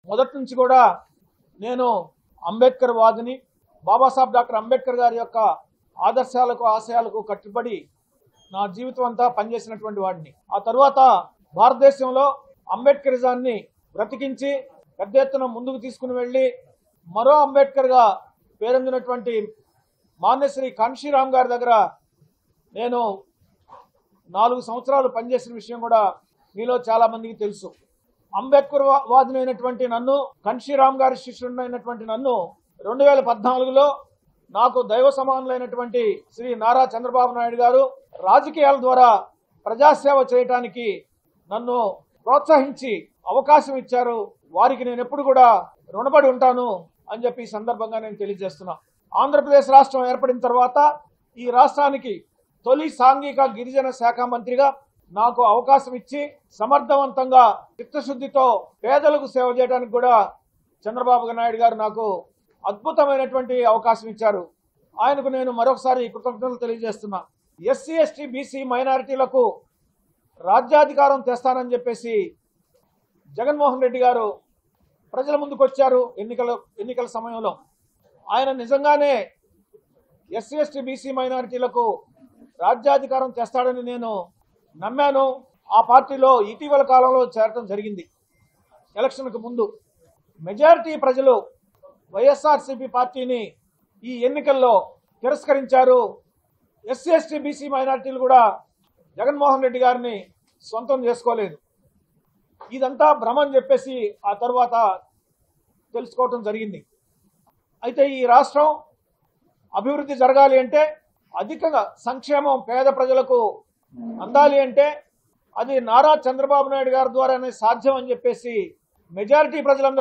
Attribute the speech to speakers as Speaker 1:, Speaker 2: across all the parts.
Speaker 1: మొదటి నుంచి కూడా నేను అంబేద్కర్ వాదిని, బాబాసాహెబ్ డాక్టర్ అంబేద్కర్ గారి యొక్క ఆదర్శాలకు ఆశయాలకు కట్టుబడి నా జీవితం అంతా పనిచేసినటువంటి వాడిని. ఆ తర్వాత భారతదేశంలో అంబేద్కరిజాన్ని బ్రతికించి పెద్ద ఎత్తున ముందుకు తీసుకుని వెళ్ళి మరో అంబేద్కర్గా పేరొందినటువంటి మాన్యశ్రీ కాన్షీరామ్ గారి దగ్గర నేను 4 సంవత్సరాలు పనిచేసిన విషయం కూడా మీలో చాలా మందికి తెలుసు. అంబేద్కర్ వాదినైనటువంటి నన్ను, కాన్షీరామ్ గారి శిష్యుడైనటువంటి నన్ను 2014లో నాకు దైవ సమానులైనటువంటి శ్రీ నారా చంద్రబాబు నాయుడు గారు రాజకీయాల ద్వారా ప్రజాసేవ చేయడానికి నన్ను ప్రోత్సహించి అవకాశం ఇచ్చారు. వారికి నేను ఎప్పుడు కూడా రుణపడి ఉంటాను అని చెప్పి ఈ సందర్భంగా నేను తెలియజేస్తున్నా. ఆంధ్రప్రదేశ్ రాష్ట్రం ఏర్పడిన తర్వాత ఈ రాష్ట్రానికి తొలి సాంఘిక గిరిజన శాఖ మంత్రిగా నాకు అవకాశం ఇచ్చి సమర్థవంతంగా చిత్తశుద్ధితో పేదలకు సేవ చేయడానికి కూడా చంద్రబాబు నాయుడు గారు నాకు అద్భుతమైనటువంటి అవకాశం ఇచ్చారు. ఆయనకు నేను మరొకసారి కృతజ్ఞతలు తెలియజేస్తున్నా. ఎస్సీ, ఎస్టీ, బీసీ మైనారిటీలకు రాజ్యాధికారం తెస్తానని చెప్పేసి జగన్మోహన్ రెడ్డి గారు ప్రజల ముందుకు వచ్చారు ఎన్నికల సమయంలో. ఆయన నిజంగానే ఎస్సీ, ఎస్టీ, బీసీ మైనారిటీలకు రాజ్యాధికారం తెస్తాడని నేను నమ్మాను. ఆ పార్టీలో ఇటీవల కాలంలో చేరటం జరిగింది. ఎలక్షన్కు ముందు మెజారిటీ ప్రజలు వైఎస్ఆర్సీపీ పార్టీని ఈ ఎన్నికల్లో తిరస్కరించారు. ఎస్సీ, ఎస్టీ, బీసీ మైనారిటీలు కూడా జగన్మోహన్ రెడ్డి గారిని సొంతం చేసుకోలేదు. ఇదంతా భ్రమని చెప్పేసి ఆ తర్వాత తెలుసుకోవటం జరిగింది. అయితే ఈ రాష్ట్రం అభివృద్ధి జరగాలి అంటే, అధికంగా సంక్షేమం పేద ప్రజలకు అందాలి అంటే అది నారా చంద్రబాబు నాయుడు గారి ద్వారానే సాధ్యం అని చెప్పేసి మెజారిటీ ప్రజలందరూ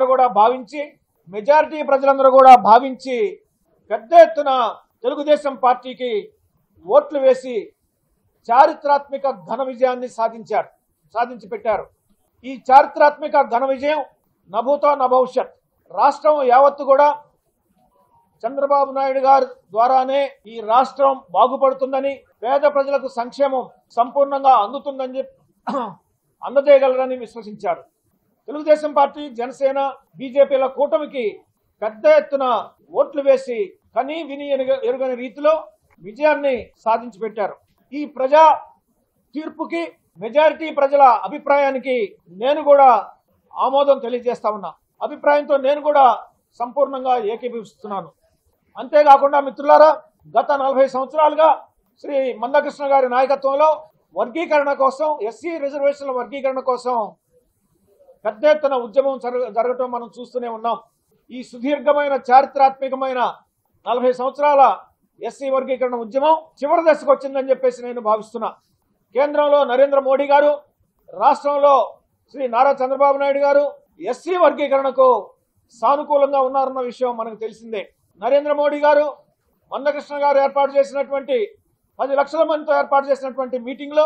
Speaker 1: కూడా భావించి పెద్ద ఎత్తున తెలుగుదేశం పార్టీకి ఓట్లు వేసి చారిత్రాత్మక ఘన విజయాన్ని సాధించి పెట్టారు. ఈ చారిత్రాత్మక ఘన విజయం నభూతో నభవిష్యత్. రాష్ట్రం యావత్తు కూడా చంద్రబాబు నాయుడు గారి ద్వారానే ఈ రాష్ట్రం బాగుపడుతుందని, పేద ప్రజలకు సంక్షేమం సంపూర్ణంగా అందుతుందని అందజేయగలరని విశ్వసించారు. తెలుగుదేశం పార్టీ, జనసేన, బీజేపీల కూటమికి పెద్ద ఎత్తున ఓట్లు వేసి కనీ విని ఎరుగని రీతిలో విజయాన్ని సాధించి పెట్టారు. ఈ ప్రజా తీర్పుకి, మెజారిటీ ప్రజల అభిప్రాయానికి నేను కూడా ఆమోదం తెలియజేస్తా ఉన్నా. అభిప్రాయంతో నేను కూడా సంపూర్ణంగా ఏకీభవిస్తున్నాను. అంతేకాకుండా మిత్రులారా, గత 40 సంవత్సరాలుగా శ్రీ మందకృష్ణ గారి నాయకత్వంలో వర్గీకరణ కోసం, ఎస్సీ రిజర్వేషన్ల వర్గీకరణ కోసం పెద్ద ఎత్తున ఉద్యమం జరగటం మనం చూస్తూనే ఉన్నాం. ఈ సుదీర్ఘమైన చారిత్రాత్మకమైన 40 సంవత్సరాల ఎస్సీ వర్గీకరణ ఉద్యమం చివరి దశకు వచ్చిందని చెప్పేసి నేను భావిస్తున్నా. కేంద్రంలో నరేంద్ర మోడీ గారు, రాష్ట్రంలో శ్రీ నారా చంద్రబాబు నాయుడు గారు ఎస్సీ వర్గీకరణకు సానుకూలంగా ఉన్నారన్న విషయం మనకు తెలిసిందే. నరేంద్ర మోడీ గారు, మందకృష్ణ గారు ఏర్పాటు చేసినటువంటి 10 లక్షల మందితో ఏర్పాటు చేసినటువంటి మీటింగ్లో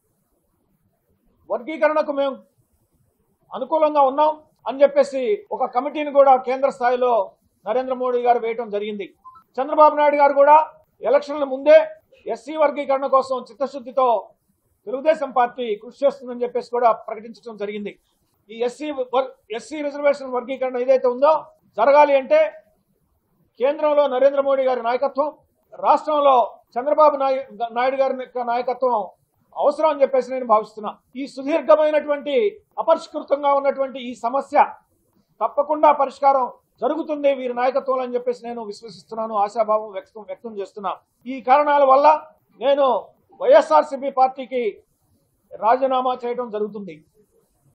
Speaker 1: వర్గీకరణకు మేము అనుకూలంగా ఉన్నాం అని చెప్పేసి ఒక కమిటీని కూడా కేంద్ర స్థాయిలో నరేంద్ర మోడీ గారు వేయటం జరిగింది. చంద్రబాబు నాయుడు గారు కూడా ఎలక్షన్ల ముందే ఎస్సీ వర్గీకరణ కోసం చిత్తశుద్ధితో తెలుగుదేశం పార్టీ కృషి చేస్తుందని చెప్పేసి కూడా ప్రకటించడం జరిగింది. ఈ ఎస్సీ రిజర్వేషన్ వర్గీకరణ ఏదైతే ఉందో జరగాలి అంటే కేంద్రంలో నరేంద్ర మోడీ గారి నాయకత్వం, రాష్ట్రంలో చంద్రబాబు నాయుడు గారి నాయకత్వం అవసరం అని చెప్పేసి నేను భావిస్తున్నా. ఈ సుదీర్ఘమైనటువంటి అపరిష్కృతంగా ఉన్నటువంటి ఈ సమస్య తప్పకుండా పరిష్కారం జరుగుతుంది వీరి నాయకత్వంలో అని చెప్పేసి నేను విశ్వసిస్తున్నాను, ఆశాభావం వ్యక్తం చేస్తున్నా. ఈ కారణాల వల్ల నేను వైఎస్ఆర్సీపీ పార్టీకి రాజీనామా చేయడం జరుగుతుంది.